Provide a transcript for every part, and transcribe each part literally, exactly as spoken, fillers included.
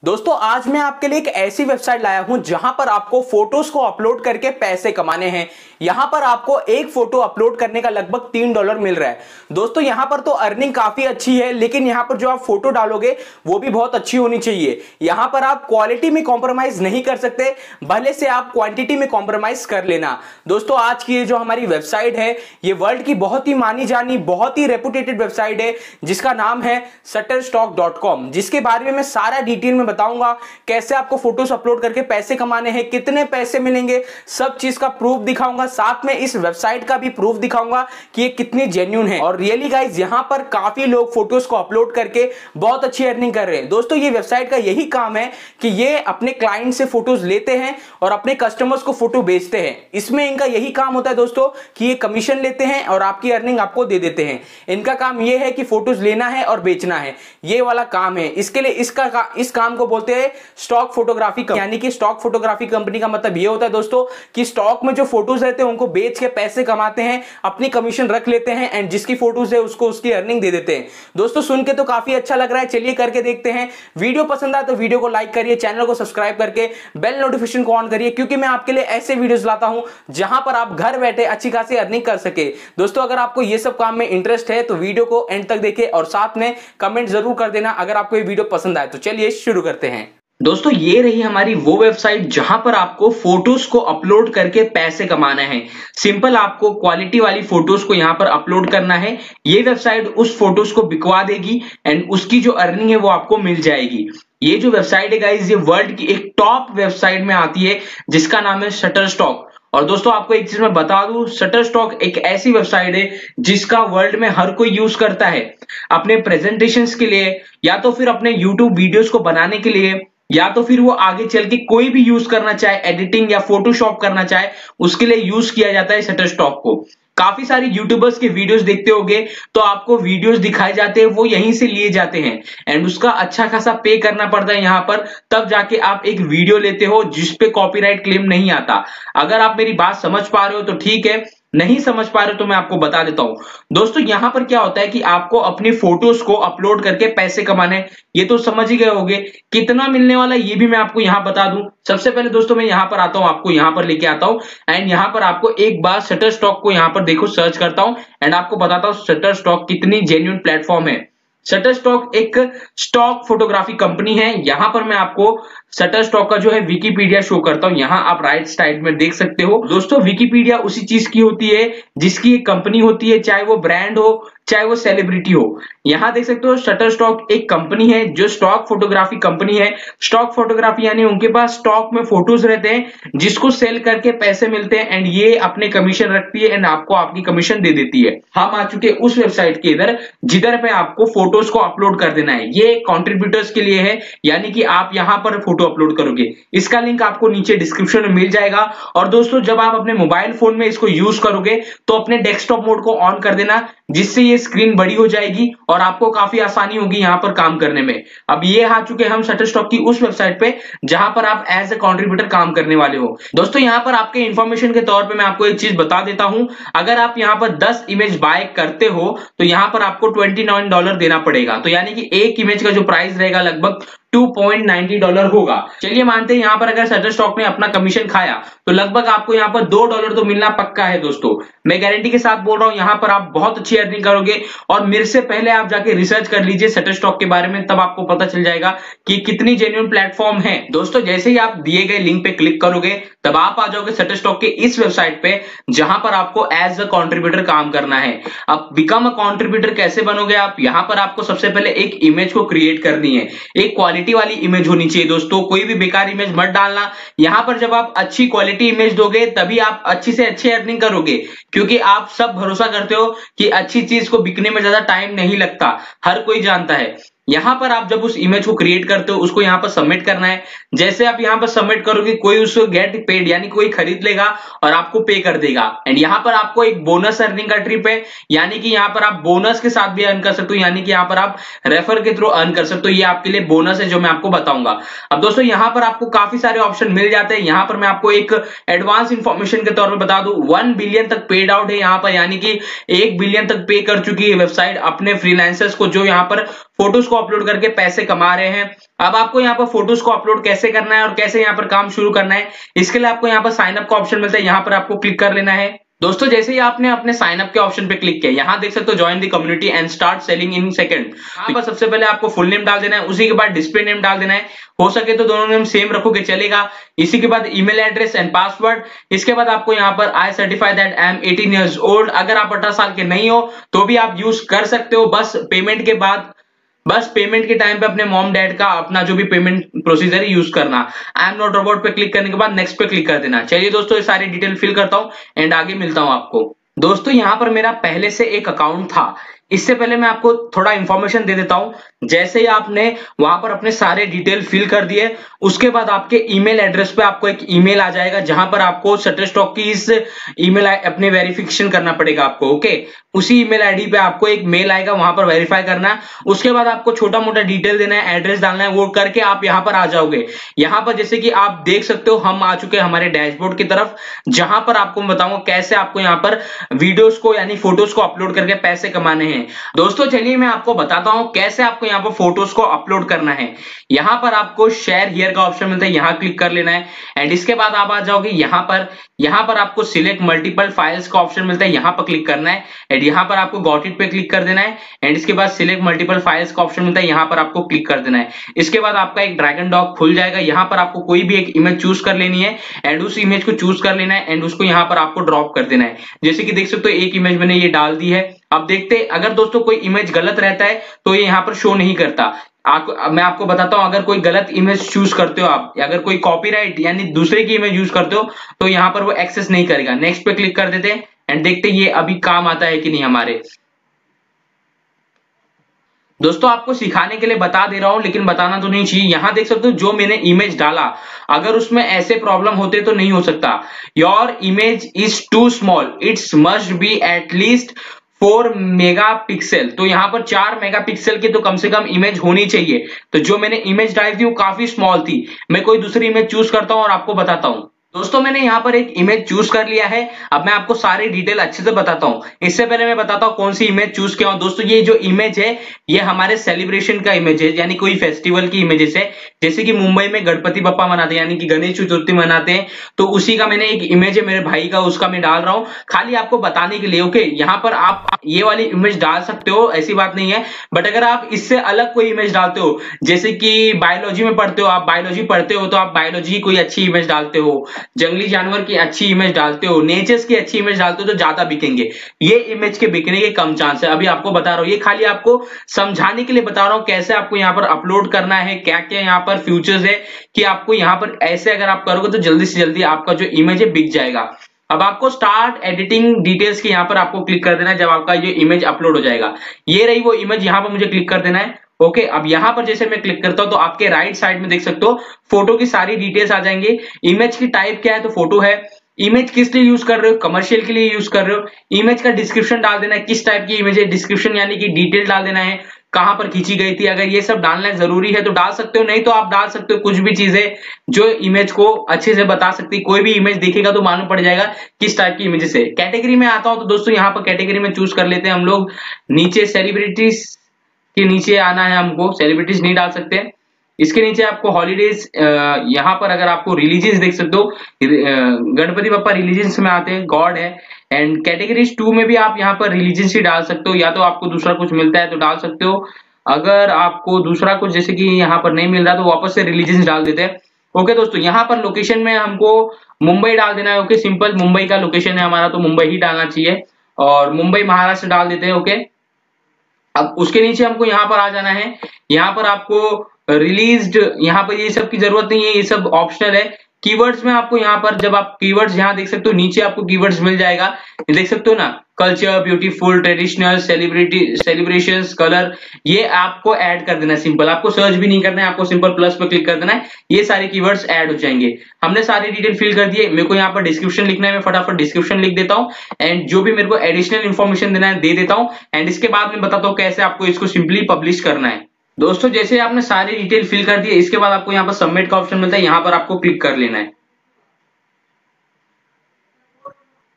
दोस्तों आज मैं आपके लिए एक ऐसी वेबसाइट लाया हूं जहां पर आपको फोटोज को अपलोड करके पैसे कमाने हैं। यहां पर आपको एक फोटो अपलोड करने का लगभग तीन डॉलर मिल रहा है। दोस्तों यहां पर तो अर्निंग काफी अच्छी है, लेकिन यहां पर जो आप फोटो डालोगे वो भी बहुत अच्छी होनी चाहिए। यहां पर आप क्वालिटी में कॉम्प्रोमाइज नहीं कर सकते, भले से आप क्वांटिटी में कॉम्प्रोमाइज कर लेना। दोस्तों आज की ये जो हमारी वेबसाइट है ये वर्ल्ड की बहुत ही मानी जानी बहुत ही रेपुटेटेड वेबसाइट है जिसका नाम है शटरस्टॉक डॉट कॉम, जिसके बारे में मैं सारा डिटेल में बताऊंगा कैसे आपको फोटोज अपलोड करके पैसे कमाने हैं, कितने पैसे मिलेंगे, सब चीज का प्रूफ दिखाऊंगा। साथ में इस वेबसाइट का भी प्रूफ दिखाऊंगा कि ये कितनी जेन्युइन है। और रियली गाइस यहां पर काफी लोग फोटोज को अपलोड करके बहुत अच्छी अर्निंग कर रहे हैं। दोस्तों ये वेबसाइट का यही काम है कि ये अपने क्लाइंट से फोटोज लेते हैं और अपने कस्टमर्स को फोटो बेचते हैं। इसमें इनका यही काम होता है दोस्तों कि ये कमीशन लेते हैं और आपकी अर्निंग आपको दे देते हैं। इनका काम ये है कि फोटोज लेना है और बेचना है, ये वाला काम है। इसके लिए इसका का, इस काम को बोलते हैं स्टॉक फोटोग्राफी, यानी कि स्टॉक फोटोग्राफी कंपनी का मतलब ये होता है दोस्तों कि स्टॉक में जो फोटोज रहते हैं उनको बेच के पैसे कमाते हैं, अपनी कमीशन रख लेते हैं एंड जिसकी फोटोज है उसको उसकी अर्निंग दे देते हैं। दोस्तों सुन के तो काफी अच्छा लग रहा है, चलिए करके देखते हैं। वीडियो पसंद आए तो वीडियो को लाइक करिए, चैनल को सब्सक्राइब करके बेल नोटिफिकेशन को ऑन करिए, क्योंकि मैं आपके लिए ऐसे वीडियोस लाता हूं जहां पर आप घर बैठे अच्छी खासी अर्निंग कर सके। दोस्तों अगर आपको ये सब काम में इंटरेस्ट है तो वीडियो को एंड तक देखिए और साथ में कमेंट जरूर कर देना अगर आपको ये वीडियो पसंद आए। तो चलिए शुरू करते हैं। दोस्तों ये रही हमारी वो वेबसाइट जहां पर आपको फोटोज को अपलोड करके पैसे कमाना है। सिंपल, आपको क्वालिटी वाली फोटोज को यहां पर अपलोड करना है। ये वेबसाइट उस फोटोज को बिकवा देगी एंड उसकी जो अर्निंग है वो आपको मिल जाएगी। ये जो वेबसाइट है गाइस ये वर्ल्ड की एक टॉप वेबसाइट में आती है जिसका नाम है शटरस्टॉक। और दोस्तों आपको एक चीज मैं बता दूं, शटरस्टॉक एक ऐसी वेबसाइट है जिसका वर्ल्ड में हर कोई यूज करता है अपने प्रेजेंटेशंस के लिए, या तो फिर अपने यूट्यूब वीडियोस को बनाने के लिए, या तो फिर वो आगे चल के कोई भी यूज करना चाहे, एडिटिंग या फोटोशॉप करना चाहे, उसके लिए यूज किया जाता है शटरस्टॉक को। काफी सारी यूट्यूबर्स के वीडियोस देखते होंगे तो आपको वीडियोस दिखाए जाते हैं वो यहीं से लिए जाते हैं एंड उसका अच्छा खासा पे करना पड़ता है यहां पर, तब जाके आप एक वीडियो लेते हो जिसपे कॉपीराइट क्लेम नहीं आता। अगर आप मेरी बात समझ पा रहे हो तो ठीक है, नहीं समझ पा रहे तो मैं आपको बता देता हूं। दोस्तों यहां पर क्या होता है कि आपको अपनी फोटोज को अपलोड करके पैसे कमाने, ये तो समझ ही गए होंगे। कितना मिलने वाला ये भी मैं आपको यहां बता दूं। सबसे पहले दोस्तों मैं यहां पर आता हूं, आपको यहां पर लेके आता हूं एंड यहां पर आपको एक बार शटरस्टॉक को यहां पर देखो सर्च करता हूं एंड आपको बताता हूं शटरस्टॉक कितनी जेन्युइन प्लेटफॉर्म है। शटरस्टॉक एक स्टॉक फोटोग्राफी कंपनी है। यहां पर मैं आपको शटरस्टॉक का जो है विकिपीडिया शो करता हूं, यहां आप राइट साइड में देख सकते हो। दोस्तों विकिपीडिया उसी चीज की होती है जिसकी एक कंपनी होती है, चाहे वो ब्रांड हो चाहे वो सेलिब्रिटी हो। यहां देख सकते हो शटरस्टॉक एक कंपनी है जो स्टॉक फोटोग्राफी कंपनी है। स्टॉक फोटोग्राफी यानी उनके पास स्टॉक में फोटोज रहते हैं जिसको सेल करके पैसे मिलते हैं एंड ये अपने कमीशन रखती है एंड आपको आपकी कमीशन दे देती है। हम आ चुके उस वेबसाइट के इधर जिधर पे आपको फोटोज को अपलोड कर देना है। ये कॉन्ट्रीब्यूटर्स के लिए है, यानी कि आप यहां पर फोटो अपलोड करोगे। इसका लिंक आपको नीचे डिस्क्रिप्शन में मिल जाएगा। और दोस्तों जब आप अपने मोबाइल फोन में इसको यूज करोगे तो अपने डेस्कटॉप मोड को ऑन कर देना, जिससे ये स्क्रीन बड़ी हो जाएगी और आपको काफी आसानी होगी यहां पर काम करने में। अब ये आ चुके हम शटरस्टॉक की उस वेबसाइट पे जहां पर आप एज ए कंट्रीब्यूटर काम करने वाले हो। दोस्तों यहां पर आपके इंफॉर्मेशन के तौर पे मैं आपको एक चीज बता देता हूं, अगर आप यहां पर दस इमेज बाय करते हो तो यहां पर आपको उनतीस डॉलर देना पड़ेगा। तो यानी कि एक इमेज का जो प्राइस रहेगा लगभग दो पॉइंट नौ शून्य डॉलर होगा। चलिए मानते हैं यहां पर अगर शटरस्टॉक ने अपना कमीशन खाया तो लगभग आपको यहां पर दो डॉलर तो मिलना पक्का है। दोस्तों मैं गारंटी के साथ बोल रहा हूं यहां पर आप बहुत अच्छी अर्निंग करोगे। और मेरे से पहले आप जाके रिसर्च कर लीजिए शटरस्टॉक के बारे में, तब आपको पता चल जाएगा कि कितनी जेन्युइन प्लेटफॉर्म है। दोस्तों जैसे ही आप दिए गए लिंक पे क्लिक करोगे तब आप आ जाओगे शटरस्टॉक के इस वेबसाइट पे जहां पर आपको एज अ कंट्रीब्यूटर काम करना है। अब बिकम अ कंट्रीब्यूटर कैसे बनोगे आप, यहां पर आपको सबसे पहले एक इमेज को क्रिएट करनी है। एक क्वालिटी वाली इमेज होनी चाहिए दोस्तों, कोई भी बेकार इमेज मत डालना। यहां पर जब आप अच्छी क्वालिटी इमेज दोगे तभी आप अच्छी से अच्छी अर्निंग करोगे, क्योंकि आप सब भरोसा करते हो कि अच्छी चीज को बिकने में ज्यादा टाइम नहीं लगता, हर कोई जानता है। यहां पर आप जब उस इमेज को क्रिएट करते हो उसको यहां पर सबमिट करना है। जैसे आप यहां पर सबमिट करोगे कोई उसको गेट पेड यानी कोई खरीद लेगा और आपको पे कर देगा। एंड यहां पर आपको एक बोनस अर्निंग का ट्रिप है, यानी कि यहां पर आप बोनस के साथ भी अर्न कर सकते हो, यानी कि यहां पर आप रेफर के थ्रू अर्न कर सकते हो। ये आपके लिए बोनस है जो मैं आपको बताऊंगा। अब दोस्तों यहां पर आपको काफी सारे ऑप्शन मिल जाते हैं। यहां पर मैं आपको एक एडवांस इंफॉर्मेशन के तौर पर बता दूं, वन बिलियन तक पेड आउट है यहां पर, यानी कि एक बिलियन तक पे कर चुकी है वेबसाइट अपने फ्रीलांसर्स को जो यहां पर फोटोज को अपलोड करके पैसे कमा रहे हैं। अब आपको यहाँ पर फोटोज को अपलोड कैसे करना है और कैसे यहाँ पर काम शुरू करना है, इसके लिए आपको यहाँ पर साइन अप का ऑप्शन मिलता है, यहाँ पर आपको क्लिक कर लेना है। दोस्तों जैसे ही आपने अपने साइन अप के ऑप्शन पे क्लिक किया, यहाँ देख सकते हो join the community and start selling in second. यहाँ पर सबसे पहले आपको फुल नेम डाल देना है, उसी के बाद डिस्प्ले नेम डाल देना है, हो सके तो दोनों नेम सेम रखोगे चलेगा। इसी के बाद ईमेल एड्रेस एंड पासवर्ड। इसके बाद आपको यहाँ पर I certify that I am eighteen years old, अगर आप अठारह साल के नहीं हो तो भी आप यूज कर सकते हो। बस पेमेंट के बाद बस पेमेंट के टाइम पे अपने मॉम डैड का अपना जो भी पेमेंट प्रोसीजर है यूज करना। आई एम नॉट रोबोट पे क्लिक करने के बाद नेक्स्ट पे क्लिक कर देना। चलिए दोस्तों ये सारी डिटेल फिल करता हूं एंड आगे मिलता हूं आपको। दोस्तों यहाँ पर मेरा पहले से एक अकाउंट था, इससे पहले मैं आपको थोड़ा इंफॉर्मेशन दे देता हूं। जैसे ही आपने वहां पर अपने सारे डिटेल फिल कर दिए, उसके बाद आपके ईमेल एड्रेस पे आपको एक ईमेल आ जाएगा, जहां पर आपको शटरस्टॉक की इस ईमेल अपने वेरिफिकेशन करना पड़ेगा आपको। ओके, उसी ईमेल आईडी पे आपको एक मेल आएगा, वहां पर वेरीफाई करना है। उसके बाद आपको छोटा मोटा डिटेल देना है, एड्रेस डालना है, वो करके आप यहाँ पर आ जाओगे। यहाँ पर जैसे कि आप देख सकते हो हम आ चुके हैं हमारे डैशबोर्ड की तरफ, जहां पर आपको मैं बताऊंगा कैसे आपको यहाँ पर वीडियोस को यानी फोटोज को अपलोड करके पैसे कमाने हैं। दोस्तों चलिए मैं आपको बताता हूं कैसे आपको यहाँ पर फोटोज को अपलोड करना है। यहाँ पर आपको शेयर हियर का ऑप्शन मिलता है, यहाँ क्लिक कर लेना है एंड इसके बाद आप आ जाओगे यहाँ पर। यहाँ पर आपको सिलेक्ट मल्टीपल फाइल्स का ऑप्शन मिलता है, यहाँ पर क्लिक करना है एंड यहाँ पर आपको गॉट इट पे क्लिक कर देना है एंड इसके बाद सिलेक्ट मल्टीपल फाइल्स का ऑप्शन मिलता है, यहाँ पर आपको क्लिक कर देना है। इसके बाद आपका एक ड्रैग एंड ड्रॉप खुल जाएगा, यहाँ पर आपको कोई भी एक इमेज चूज कर लेनी है एंड उस इमेज को चूज कर लेना है एंड उसको यहाँ पर आपको ड्रॉप कर देना है। जैसे कि देख सकते हो एक इमेज मैंने ये डाल दी है। अब देखते अगर दोस्तों कोई इमेज गलत रहता है तो ये यहाँ पर शो नहीं करता। आपको मैं आपको बताता हूं, अगर कोई गलत इमेज चूज करते हो आप, अगर कोई कॉपीराइट यानी दूसरे की इमेज यूज करते हो तो यहाँ पर वो एक्सेस नहीं करेगा। नेक्स्ट पे क्लिक कर देते हैं एंड देखते ये अभी काम आता है कि नहीं हमारे। दोस्तों आपको सिखाने के लिए बता दे रहा हूं, लेकिन बताना तो नहीं चाहिए। यहां देख सकते हो जो मैंने इमेज डाला, अगर उसमें ऐसे प्रॉब्लम होते तो नहीं हो सकता। Your image is too small, it's must be at least four megapixel. तो यहाँ पर चार मेगापिक्सल की तो कम से कम इमेज होनी चाहिए। तो जो मैंने इमेज डाली थी वो काफी स्मॉल थी। मैं कोई दूसरी इमेज चूज करता हूं और आपको बताता हूं। दोस्तों मैंने यहाँ पर एक इमेज चूज कर लिया है, अब मैं आपको सारी डिटेल अच्छे से बताता हूँ। इससे पहले मैं बताता हूँ कौन सी इमेज चूज किया हूं। दोस्तों ये जो इमेज है ये हमारे सेलिब्रेशन का इमेज है, यानी कोई फेस्टिवल की इमेजेस है। जैसे कि मुंबई में गणपति बप्पा मनाते हैं यानी कि गणेश चतुर्थी मनाते हैं, तो उसी का मैंने एक इमेज है मेरे भाई का, उसका मैं डाल रहा हूँ खाली आपको बताने के लिए। ओके, यहाँ पर आप ये वाली इमेज डाल सकते हो, ऐसी बात नहीं है। बट अगर आप इससे अलग कोई इमेज डालते हो, जैसे कि बायोलॉजी में पढ़ते हो, आप बायोलॉजी पढ़ते हो तो आप बायोलॉजी की कोई अच्छी इमेज डालते हो, जंगली जानवर की अच्छी इमेज डालते हो, नेचर्स की अच्छी इमेज डालते हो तो ज्यादा बिकेंगे। ये इमेज के बिकने के कम चांस है। अभी आपको बता रहा हूं, ये खाली आपको समझाने के लिए बता रहा हूं कैसे आपको यहाँ पर अपलोड करना है, क्या क्या यहाँ पर फ्यूचर्स है कि आपको यहाँ पर ऐसे अगर आप करोगे तो जल्दी से जल्दी आपका जो इमेज है बिक जाएगा। अब आपको स्टार्ट एडिटिंग डिटेल्स के यहाँ पर आपको क्लिक कर देना है जब आपका ये इमेज अपलोड हो जाएगा। ये रही वो इमेज, यहाँ पर मुझे क्लिक कर देना है। ओके okay, अब यहां पर जैसे मैं क्लिक करता हूं तो आपके राइट साइड में देख सकते हो फोटो की सारी डिटेल्स आ जाएंगे। इमेज की टाइप क्या है तो फोटो है। इमेज किस लिए यूज कर रहे हो, कमर्शियल के लिए यूज कर रहे हो। इमेज का डिस्क्रिप्शन डाल देना है, किस टाइप की इमेज है, डिस्क्रिप्शन यानी कि डिटेल डाल देना है, कहां पर खींची गई थी। अगर ये सब डालना जरूरी है तो डाल सकते हो, नहीं तो आप डाल सकते हो कुछ भी चीजें जो इमेज को अच्छे से बता सकती है। कोई भी इमेज देखेगा तो मालूम पड़ जाएगा किस टाइप की इमेजेस है। कैटेगरी में आता हूं तो दोस्तों यहाँ पर कैटेगरी में चूज कर लेते हैं हम लोग। नीचे सेलिब्रिटीज के नीचे आना है हमको, सेलिब्रिटीज नहीं डाल सकते। इसके नीचे आपको हॉलीडेज, यहाँ पर अगर आपको रिलीजियंस देख सकते हो, गणपति बप्पा रिलीजियंस में आते हैं, गॉड है। एंड कैटेगरीज टू में भी आप यहाँ पर रिलीजियंस ही डाल सकते हो, या तो आपको दूसरा कुछ मिलता है तो डाल सकते हो। अगर आपको दूसरा कुछ जैसे कि यहाँ पर नहीं मिल रहा तो वापस से रिलीजियंस डाल देते हैं। ओके दोस्तों, यहाँ पर लोकेशन में हमको मुंबई डाल देना है। ओके, सिंपल मुंबई का लोकेशन है हमारा तो मुंबई ही डालना चाहिए, और मुंबई महाराष्ट्र डाल देते हैं। ओके, अब उसके नीचे हमको यहाँ पर आ जाना है। यहाँ पर आपको रिलीज्ड, यहाँ पर ये सब की जरूरत नहीं है, ये सब ऑप्शनल है। कीवर्ड्स में आपको यहाँ पर जब आप कीवर्ड्स यहाँ देख सकते हो, नीचे आपको कीवर्ड्स मिल जाएगा, ये देख सकते हो ना, culture, beautiful, traditional, celebrity, celebrations, colour, ये आपको ऐड कर देना है। सिंपल, आपको सर्च भी नहीं करना है, आपको सिंपल प्लस पे क्लिक कर देना है, ये सारे कीवर्ड्स ऐड हो जाएंगे। हमने सारी डिटेल फिल कर दिए। मेरे को यहाँ पर डिस्क्रिप्शन लिखना है, मैं फटाफट डिस्क्रिप्शन लिख देता हूँ एंड जो भी मेरे को एडिशनल इन्फॉर्मेशन देना है दे देता हूँ एंड इसके बाद मैं बताता हूँ कैसे आपको इसको सिंपली पब्लिश करना है। दोस्तों जैसे आपने सारी डिटेल फिल कर दी है, इसके बाद आपको यहाँ पर सबमिट का ऑप्शन मिलता है, यहाँ पर आपको क्लिक कर लेना है।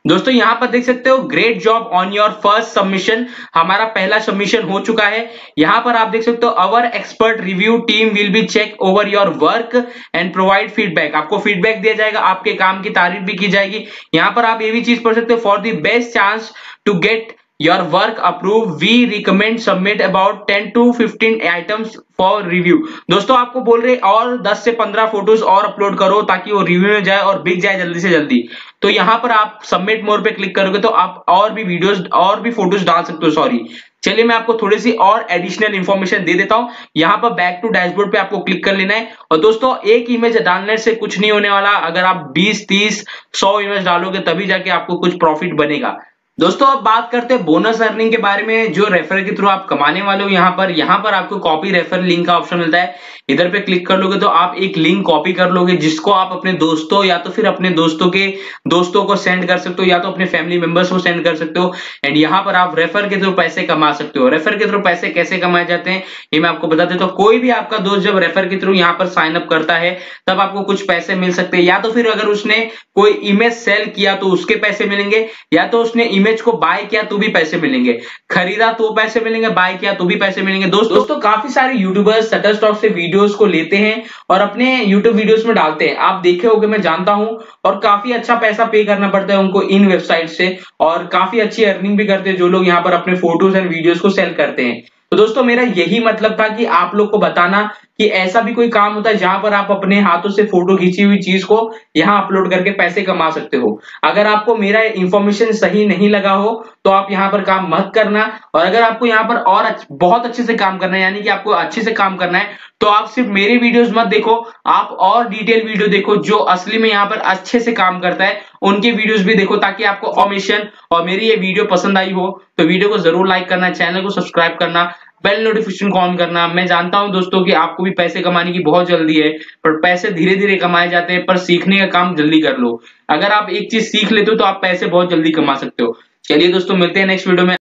दोस्तों यहाँ पर देख सकते हो great job on your first submission, हमारा पहला सबमिशन हो चुका है। यहाँ पर आप देख सकते हो our expert review team will be check over your work and provide feedback, आपको फीडबैक दिया जाएगा, आपके काम की तारीफ भी की जाएगी। यहाँ पर आप ये भी चीज पढ़ सकते हो, for the best chance to get your work approve we recommend submit about ten to fifteen items for review. दोस्तों आपको बोल रहे और दस से पंद्रह फोटोज और अपलोड करो ताकि वो रिव्यू में जाए और बिक जाए जल्दी से जल्दी। तो यहाँ पर आप सबमिट मोर पे क्लिक करोगे तो आप और भी वीडियोस और भी फोटोज डाल सकते हो। सॉरी, चलिए मैं आपको थोड़ी सी और एडिशनल इंफॉर्मेशन दे देता हूं। यहाँ पर बैक टू डैशबोर्ड पे आपको क्लिक कर लेना है। और दोस्तों एक इमेज डालने से कुछ नहीं होने वाला, अगर आप बीस तीस सौ इमेज डालोगे तभी जाके आपको कुछ प्रॉफिट बनेगा। दोस्तों अब बात करते हैं बोनस अर्निंग के बारे में, जो रेफर के थ्रू आप कमाने वाले हो। यहाँ पर यहाँ पर आपको कॉपी रेफर लिंक का ऑप्शन मिलता है, इधर पे क्लिक कर लोगे तो आप एक लिंक कॉपी कर लोगे जिसको आप अपने दोस्तों या तो फिर अपने दोस्तों के दोस्तों को सेंड कर सकते हो या तो अपने फैमिली मेंबर्स को सेंड कर सकते हो। एंड यहाँ पर आप रेफर के थ्रू पैसे कमा सकते हो। रेफर के थ्रू पैसे कैसे कमाए जाते हैं ये मैं आपको बता देता हूँ। कोई भी आपका दोस्त जब रेफर के थ्रू यहाँ पर साइन अप करता है तब आपको कुछ पैसे मिल सकते हैं, या तो फिर अगर उसने कोई इमेज सेल किया तो उसके पैसे मिलेंगे, या तो उसने इमेज को बाय किया तो भी पैसे मिलेंगे, खरीदा तो पैसे मिलेंगे, बाय किया तो भी पैसे मिलेंगे। दोस्तों दोस्तों काफी सारे यूट्यूबर्स शटरस्टॉक से वीडियोस को लेते हैं और अपने यूट्यूब वीडियोस में डालते हैं, आप देखे होंगे, मैं जानता हूं, और काफी अच्छा पैसा पे करना पड़ता है उनको इन वेबसाइट से, और काफी अच्छी अर्निंग भी करते हैं जो लोग यहाँ पर अपने फोटोज एंड वीडियोस को सेल करते हैं। तो दोस्तों मेरा यही मतलब था कि आप लोग को बताना कि ऐसा भी कोई काम होता है जहां पर आप अपने हाथों से फोटो खींची हुई चीज को यहाँ अपलोड करके पैसे कमा सकते हो। अगर आपको मेरा इंफॉर्मेशन सही नहीं लगा हो तो आप यहाँ पर काम मत करना, और अगर आपको यहाँ पर और अच्छ, बहुत अच्छे से काम करना है, यानी कि आपको अच्छे से काम करना है, तो आप सिर्फ मेरे वीडियोस मत देखो, आप और डिटेल वीडियो देखो जो असली में यहाँ पर अच्छे से काम करता है, उनके वीडियोस भी देखो ताकि आपको इन्फॉर्मेशन और मेरी ये वीडियो पसंद आई हो तो वीडियो को जरूर लाइक करना, चैनल को सब्सक्राइब करना, बेल नोटिफिकेशन को ऑन करना। मैं जानता हूं दोस्तों कि आपको भी पैसे कमाने की बहुत जल्दी है, पर पैसे धीरे धीरे कमाए जाते हैं, पर सीखने का काम जल्दी कर लो। अगर आप एक चीज सीख लेते हो तो आप पैसे बहुत जल्दी कमा सकते हो। चलिए दोस्तों मिलते हैं नेक्स्ट वीडियो में।